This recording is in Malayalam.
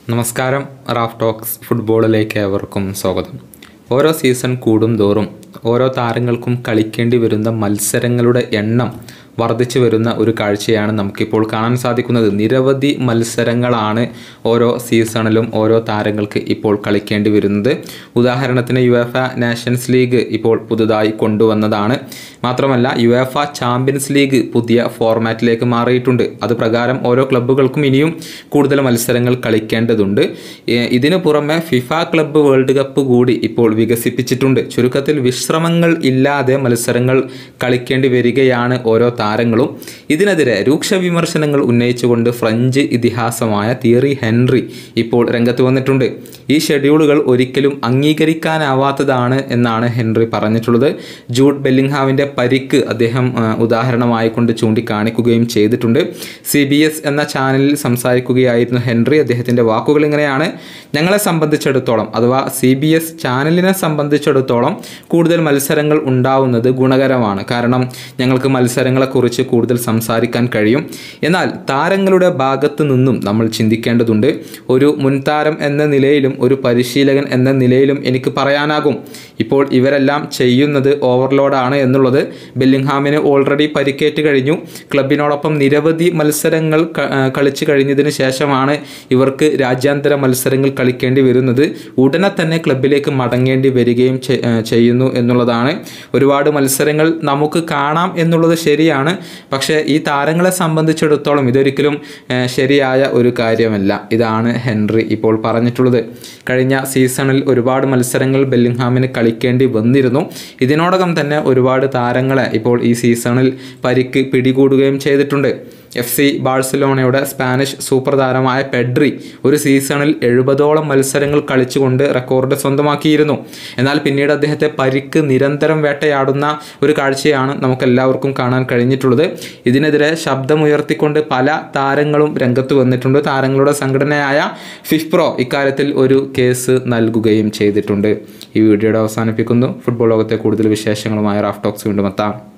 നമസ്കാരം. റാഫ് ടോക്സ് ഫുട്ബോളിലേക്ക് ഏവർക്കും സ്വാഗതം. ഓരോ സീസൺ കൂടും തോറും ഓരോ താരങ്ങൾക്കും കളിക്കേണ്ടി വരുന്ന മത്സരങ്ങളുടെ എണ്ണം വർദ്ധിച്ചു വരുന്ന ഒരു കാഴ്ചയാണ് നമുക്കിപ്പോൾ കാണാൻ സാധിക്കുന്നത്. നിരവധി മത്സരങ്ങളാണ് ഓരോ സീസണിലും ഓരോ താരങ്ങൾക്ക് ഇപ്പോൾ കളിക്കേണ്ടി വരുന്നത്. ഉദാഹരണത്തിന് യുവേഫ നാഷൻസ് ലീഗ് ഇപ്പോൾ പുതുതായി കൊണ്ടുവന്നതാണ്. മാത്രമല്ല യുവേഫ ചാമ്പ്യൻസ് ലീഗ് പുതിയ ഫോർമാറ്റിലേക്ക് മാറിയിട്ടുണ്ട്. അത് പ്രകാരം ഓരോ ക്ലബ്ബുകൾക്കും ഇനിയും കൂടുതൽ മത്സരങ്ങൾ കളിക്കേണ്ടതുണ്ട്. ഇതിനു പുറമെ ഫിഫ ക്ലബ്ബ് വേൾഡ് കപ്പ് കൂടി ഇപ്പോൾ വികസിപ്പിച്ചിട്ടുണ്ട്. ചുരുക്കത്തിൽ വിശ്രമങ്ങൾ ഇല്ലാതെ മത്സരങ്ങൾ കളിക്കേണ്ടി വരികയാണ് ഓരോ താരങ്ങളും. ഇതിനെതിരെ രൂക്ഷ വിമർശനങ്ങൾ ഉന്നയിച്ചുകൊണ്ട് ഫ്രഞ്ച് ഇതിഹാസമായ തിയറി ഹെൻറി ഇപ്പോൾ രംഗത്ത് വന്നിട്ടുണ്ട്. ഈ ഷെഡ്യൂളുകൾ ഒരിക്കലും അംഗീകരിക്കാനാവാത്തതാണ് എന്നാണ് ഹെൻറി പറഞ്ഞിട്ടുള്ളത്. ജൂഡ് ബെല്ലിംഗ്ഹാമിൻ്റെ പരിക്ക് അദ്ദേഹം ഉദാഹരണമായി കൊണ്ട് ചൂണ്ടിക്കാണിക്കുകയും ചെയ്തിട്ടുണ്ട്. CBS എന്ന ചാനലിൽ സംസാരിക്കുകയായിരുന്നു ഹെൻറി. അദ്ദേഹത്തിൻ്റെ വാക്കുകൾ ഇങ്ങനെയാണ്: ഞങ്ങളെ സംബന്ധിച്ചിടത്തോളം, അഥവാ CBS ചാനലിനെ സംബന്ധിച്ചിടത്തോളം കൂടുതൽ മത്സരങ്ങൾ ഉണ്ടാവുന്നത് ഗുണകരമാണ്. കാരണം ഞങ്ങൾക്ക് മത്സരങ്ങളെക്കുറിച്ച് കൂടുതൽ സംസാരിക്കാൻ കഴിയും. എന്നാൽ താരങ്ങളുടെ ഭാഗത്തു നിന്നും നമ്മൾ ചിന്തിക്കേണ്ടതുണ്ട്. ഒരു മുൻതാരം എന്ന നിലയിലും ഒരു പരിശീലകൻ എന്ന നിലയിലും എനിക്ക് പറയാനാകും, ഇപ്പോൾ ഇവരെല്ലാം ചെയ്യുന്നത് ഓവർലോഡാണ് എന്നുള്ളത്. ബെല്ലിംഗ്ഹാമിന് ഓൾറെഡി പരിക്കേറ്റ് കഴിഞ്ഞു. ക്ലബിനോടൊപ്പം നിരവധി മത്സരങ്ങൾ കളിച്ചു കഴിഞ്ഞതിന് ശേഷമാണ് ഇവർക്ക് രാജ്യാന്തര മത്സരങ്ങൾ കളിക്കേണ്ടി വരുന്നത്. ഉടനെ തന്നെ ക്ലബിലേക്ക് മടങ്ങേണ്ടി വരികയും ചെയ്യുന്നു എന്നുള്ളതാണ്. ഒരുപാട് മത്സരങ്ങൾ നമുക്ക് കാണാം എന്നുള്ളത് ശരിയാണ്. പക്ഷേ ഈ താരങ്ങളെ സംബന്ധിച്ചിടത്തോളം ഇതൊരിക്കലും ശരിയായ ഒരു കാര്യമല്ല. ഇതാണ് ഹെൻറി ഇപ്പോൾ പറഞ്ഞിട്ടുള്ളത്. കഴിഞ്ഞ സീസണിൽ ഒരുപാട് മത്സരങ്ങൾ ബെല്ലിംഗ്ഹാമിന് കളിക്കേണ്ടി വന്നിരുന്നു. ഇതിനോടകം തന്നെ ഒരുപാട് താരങ്ങളെ ഇപ്പോൾ ഈ സീസണിൽ പരിക്ക് പിടികൂടുകയും ചെയ്തിട്ടുണ്ട്. FC ബാഴ്സലോണയുടെ സ്പാനിഷ് സൂപ്പർ താരമായ പെഡ്രി ഒരു സീസണിൽ 70ഓളം മത്സരങ്ങൾ കളിച്ചുകൊണ്ട് റെക്കോർഡ് സ്വന്തമാക്കിയിരുന്നു. എന്നാൽ പിന്നീട് അദ്ദേഹത്തെ പരിക്ക് നിരന്തരം വേട്ടയാടുന്ന ഒരു കാഴ്ചയാണ് നമുക്കെല്ലാവർക്കും കാണാൻ കഴിഞ്ഞിട്ടുള്ളത്. ഇതിനെതിരെ ശബ്ദമുയർത്തിക്കൊണ്ട് പല താരങ്ങളും രംഗത്ത് വന്നിട്ടുണ്ട്. താരങ്ങളുടെ സംഘടനയായ FIFPro ഇക്കാര്യത്തിൽ ഒരു കേസ് നൽകുകയും ചെയ്തിട്ടുണ്ട്. ഈ വീഡിയോയുടെ അവസാനിപ്പിക്കുന്നു. ഫുട്ബോൾ ലോകത്തെ കൂടുതൽ വിശേഷങ്ങളുമായ റാഫ് ടോക്സ് വീണ്ടും എത്താം.